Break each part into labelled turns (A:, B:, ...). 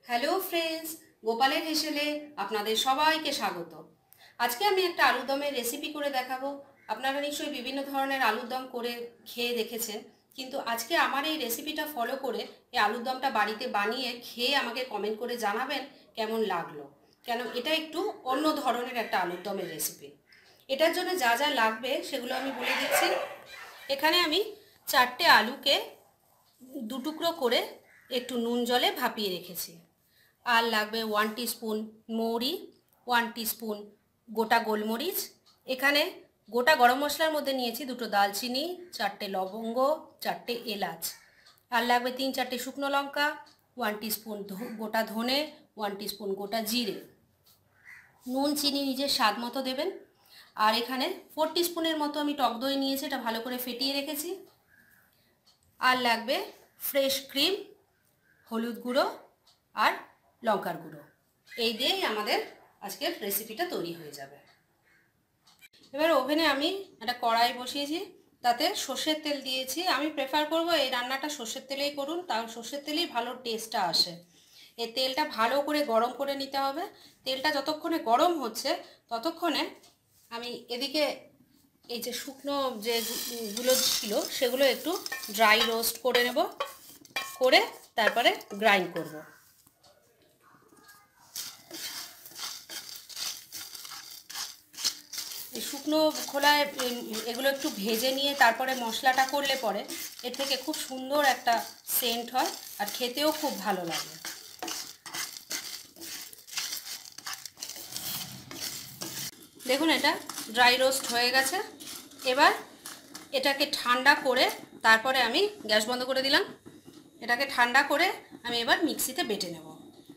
A: Hello friends, গোপালের হেসেলে আপনাদের সবাইকে স্বাগত। আজকে আমি একটা আলুর দমের রেসিপি করে দেখাবো। আপনারা নিশ্চয়ই বিভিন্ন ধরনের আলুর দম করে খেয়ে দেখেছেন, কিন্তু আজকে আমার এই রেসিপিটা ফলো করে এই আলুর দমটা বাড়িতে বানিয়ে খেয়ে আমাকে কমেন্ট করে জানাবেন কেমন লাগলো। কেন এটা একটু অন্য ধরনের একটা আলুর দমের রেসিপি। এটার জন্য যা যা লাগবে সেগুলো আমি বলে দিচ্ছি। এখানে আমি 4টে আলুকে দু টুকরো করে একটু নুন জলে ভাপিয়ে রেখেছি। আর লাগবে 1 টিস্পুন মৌরি, 1 টিস্পুন গোটা গোলমরিচ। এখানে গোটা গরম মশলার মধ্যে নিয়েছি 2টো দালচিনি, 4টে লবঙ্গ, 4টে এলাচ। আর লাগবে 3-4টে শুকনো লঙ্কা, 1 টিস্পুন গোটা ধনে, 1 টিস্পুন গোটা জিরে। নুন চিনি নিজের স্বাদ মতো দেবেন। আর এখানে 4 টিস্পুনের মতো আমি টক দই নিয়েছি, এটা ভালো করে ফেটিয়ে রেখেছি। আর লাগবে ফ্রেশ ক্রিম, হলুদ গুঁড়ো আর লঙ্কার গুঁড়ো। এই দিয়েই আমাদের আজকের রেসিপিটা তৈরি হয়ে যাবে। এবার ওভেনে আমি একটা কড়াই বসিয়েছি, তাতে সর্ষের তেল দিয়েছি। আমি প্রেফার করব এই রান্নাটা সর্ষের তেলেই করুন, তাও সর্ষের তেলেই ভালো টেস্টটা আসে। এই তেলটা ভালো করে গরম করে নিতে হবে। তেলটা যতক্ষণে গরম হচ্ছে ততক্ষণে আমি এদিকে এই যে শুকনো যেগুলো ছিল সেগুলো একটু ড্রাই রোস্ট করে নেব, করে তারপরে গ্রাইন্ড করব। এই শুকনো খোলায় এগুলো একটু ভেজে নিয়ে তারপরে মশলাটা করলে পরে এর থেকে খুব সুন্দর একটা সেন্ট হয় আর খেতেও খুব ভালো লাগে। দেখুন এটা ড্রাই রোস্ট হয়ে গেছে। এবার এটাকে ঠান্ডা করে তারপরে আমি গ্যাস বন্ধ করে দিলাম। এটাকে ঠান্ডা করে আমি এবার মিক্সিতে বেটে নেব।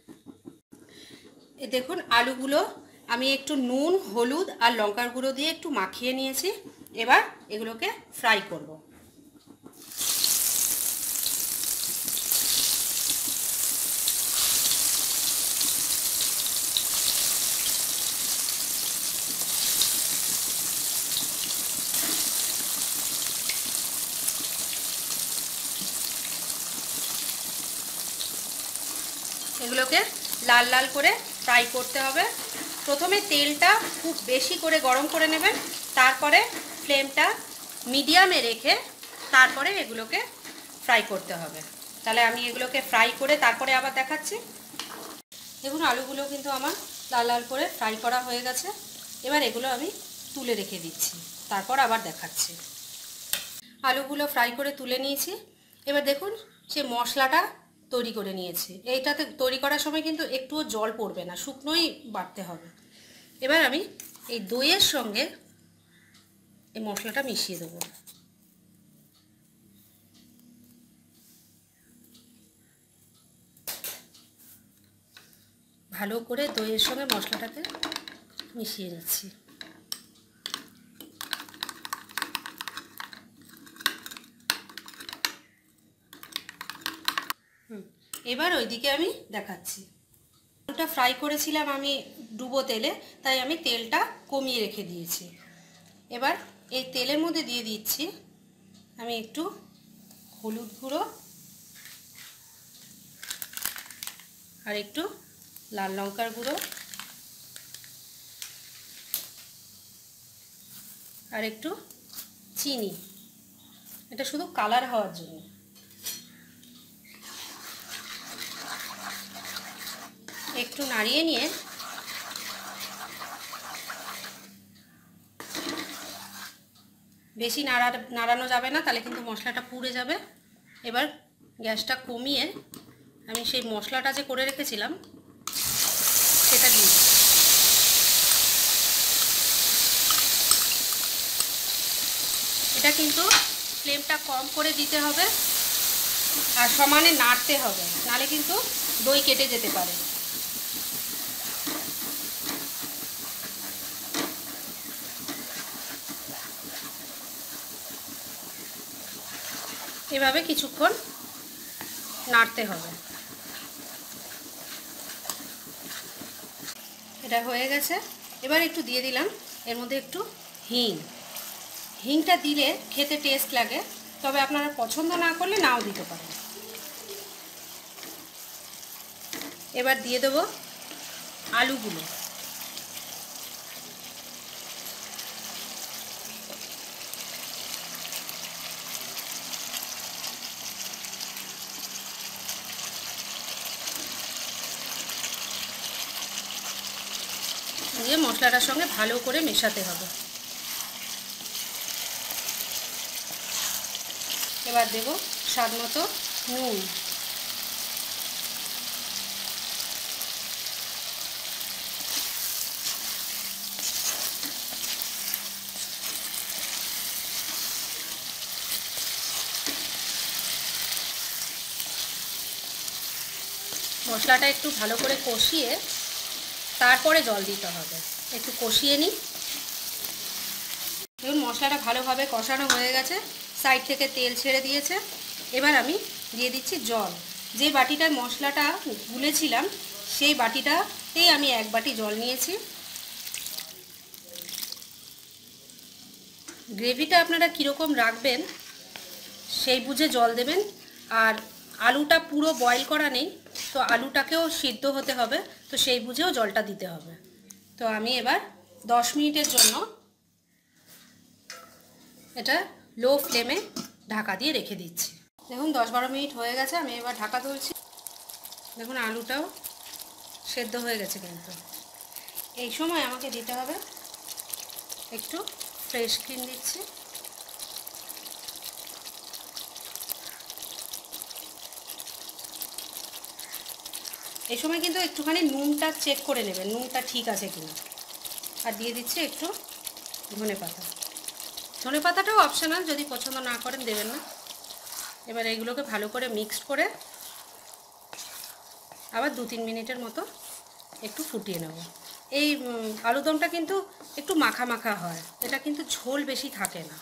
A: এই দেখুন আলুগুলো আমি একটু নুন, হলুদ আর লঙ্কার গুঁড়ো দিয়ে একটু মাখিয়ে নিয়েছি। এবার এগুলোকে ফ্রাই করব। এগুলোকে লাল লাল করে ফ্রাই করতে হবে। প্রথমে তেলটা খুব বেশি করে গরম করে নেবেন, তারপরে ফ্লেমটা মিডিয়ামে রেখে তারপরে এগুলোকে ফ্রাই করতে হবে। তাহলে আমি এগুলোকে ফ্রাই করে তারপরে আবার দেখাচ্ছি। দেখুন আলুগুলো কিন্তু আমার লাল লাল করে ফ্রাই করা হয়ে গেছে। এবার এগুলো আমি তুলে রেখে দিচ্ছি, তারপর আবার দেখাচ্ছি। আলুগুলো ফ্রাই করে তুলে নিয়েছি। এবার দেখুন সে মশলাটা তৈরি করে নিয়েছি। এইটাতে তৈরি করার সময় কিন্তু একটুও জল পড়বে না, শুকনোই বাটতে হবে। এবার আমি এই দইয়ের সঙ্গে এই মশলাটা মিশিয়ে দেবো। ভালো করে দইয়ের সঙ্গে মশলাটাকে মিশিয়ে নিচ্ছি। এবার ওইদিকে আমি দেখাচ্ছি। আলুটা ফ্রাই করেছিলাম আমি ডুবো তেলে, তাই আমি তেলটা কমিয়ে রেখে দিয়েছি। এবার এই তেলের মধ্যে দিয়ে দিচ্ছি আমি একটু হলুদ গুঁড়ো আর একটু লাল লঙ্কার গুঁড়ো আর একটু চিনি, এটা শুধু কালার হওয়ার জন্য। একটু নাড়িয়ে নিয়ে বেশি নাড়ানো যাবে না, তাহলে কিন্তু মশলাটা পুড়ে যাবে। এবার গ্যাসটা কমিয়ে আমি সেই মশলাটা যে করে রেখেছিলাম সেটা দিয়ে দিই। এটা কিন্তু ফ্লেমটা কম করে দিতে হবে আর সমানে নাড়তে হবে, নাহলে কিন্তু দই কেটে যেতে পারে। এভাবে কিছুক্ষণ নাড়তে হবে। এটা হয়ে গেছে। এবার একটু দিয়ে দিলাম এর মধ্যে একটু হিং। হিংটা দিলে খেতে টেস্ট লাগে, তবে আপনারা পছন্দ না করলে নাও দিতে পারেন। এবার দিয়ে দেবো আলুগুলো। দিয়ে মশলাটার সঙ্গে ভালো করে মেশাতে হবে। এবার দেব স্বাদ মতো নুন। মশলাটা একটু ভালো করে কষিয়ে তারপরে জল দিতে হবে। একটু কষিয়ে নিই। দেখুন মশলাটা ভালোভাবে কষানো হয়ে গেছে, সাইড থেকে তেল ছেড়ে দিয়েছে। এবার আমি দিয়ে দিচ্ছি জল। যে বাটিটায় মশলাটা গুলেছিলাম সেই বাটিটাতেই আমি 1 বাটি জল নিয়েছি। গ্রেভিটা আপনারা কীরকম রাখবেন সেই বুঝে জল দেবেন। আর আলুটা পুরো বয়েল করা নেই, তো আলুটাকেও সিদ্ধ হতে হবে, তো সেই বুঝেও জলটা দিতে হবে। তো আমি এবার 10 মিনিটের জন্য এটা লো ফ্লেমে ঢাকা দিয়ে রেখে দিচ্ছি। দেখুন 10-12 মিনিট হয়ে গেছে, আমি এবার ঢাকা তুলছি। দেখুন আলুটাও সেদ্ধ হয়ে গেছে, কিন্তু এই সময় আমাকে দিতে হবে একটু ফ্রেশ ক্রিম। দিচ্ছি। এই সময় কিন্তু একটুখানি নুনটা চেক করে নেবেন, নুনটা ঠিক আছে কিনা। আর দিয়ে দিচ্ছি একটু ধনেপাতা। ধনেপাতাটাও অপশনাল, যদি পছন্দ না করেন দেবেন না। এবার এইগুলোকে ভালো করে মিক্সড করে আবার 2-3 মিনিটের মতো একটু ফুটিয়ে নেব। এই আলুদমটা কিন্তু একটু মাখা মাখা হয়, এটা কিন্তু ঝোল বেশি থাকে না।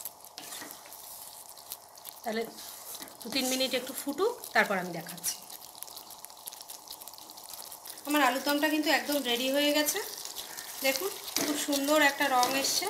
A: তাহলে 2-3 মিনিট একটু ফুটুক, তারপর আমি দেখাচ্ছি। আমার আলুদমটা কিন্তু একদম রেডি হয়ে গেছে। দেখুন খুব সুন্দর একটা রং এসছে।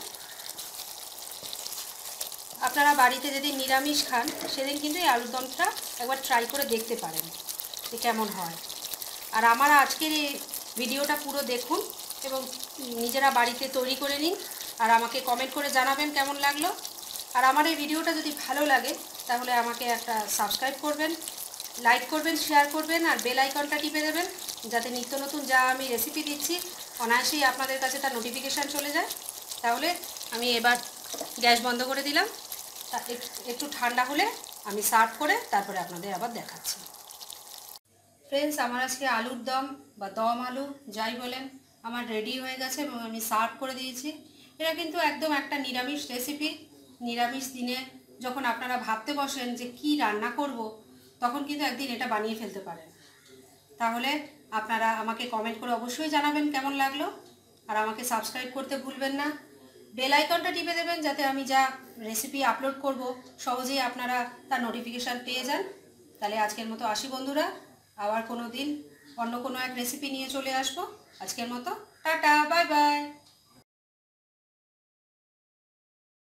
A: আপনারা বাড়িতে যদি নিরামিষ খান সেদিন কিন্তু এই আলুদমটা একবার ট্রাই করে দেখতে পারেন যে কেমন হয়। আর আমার আজকের এই ভিডিওটা পুরো দেখুন এবং নিজেরা বাড়িতে তৈরি করে নিন, আর আমাকে কমেন্ট করে জানাবেন কেমন লাগলো। আর আমার এই ভিডিওটা যদি ভালো লাগে তাহলে আমাকে একটা সাবস্ক্রাইব করবেন, লাইক করবেন, শেয়ার করবেন, আর বেল আইকনটা টিপে দেবেন, যাতে নিত্য নতুন যা আমি রেসিপি দিচ্ছি অনায়াসেই আপনাদের কাছে তার নোটিফিকেশান চলে যায়। তাহলে আমি এবার গ্যাস বন্ধ করে দিলাম। একটু ঠান্ডা হলে আমি সার্ভ করে তারপরে আপনাদের আবার দেখাচ্ছি। ফ্রেন্ডস, আমার আজকে আলুর দম বা দম আলু যাই বলেন আমার রেডি হয়ে গেছে এবং আমি সার্ভ করে দিয়েছি। এটা কিন্তু একদম একটা নিরামিষ রেসিপি। নিরামিষ দিনে যখন আপনারা ভাবতে বসেন যে কি রান্না করব, তখন কিন্তু একদিন এটা বানিয়ে ফেলতে পারেন। তাহলে আপনারা আমাকে কমেন্ট করে অবশ্যই জানাবেন কেমন লাগলো, আর আমাকে সাবস্ক্রাইব করতে ভুলবেন না। বেল আইকনটা টিপে দেবেন যাতে আমি যা রেসিপি আপলোড করব সহজেই আপনারা তার নোটিফিকেশান পেয়ে যান। তাহলে আজকের মতো আসি বন্ধুরা, আবার কোনো দিন অন্য কোনো এক রেসিপি নিয়ে চলে আসবো। আজকের মতো টাটা, বাই বাই।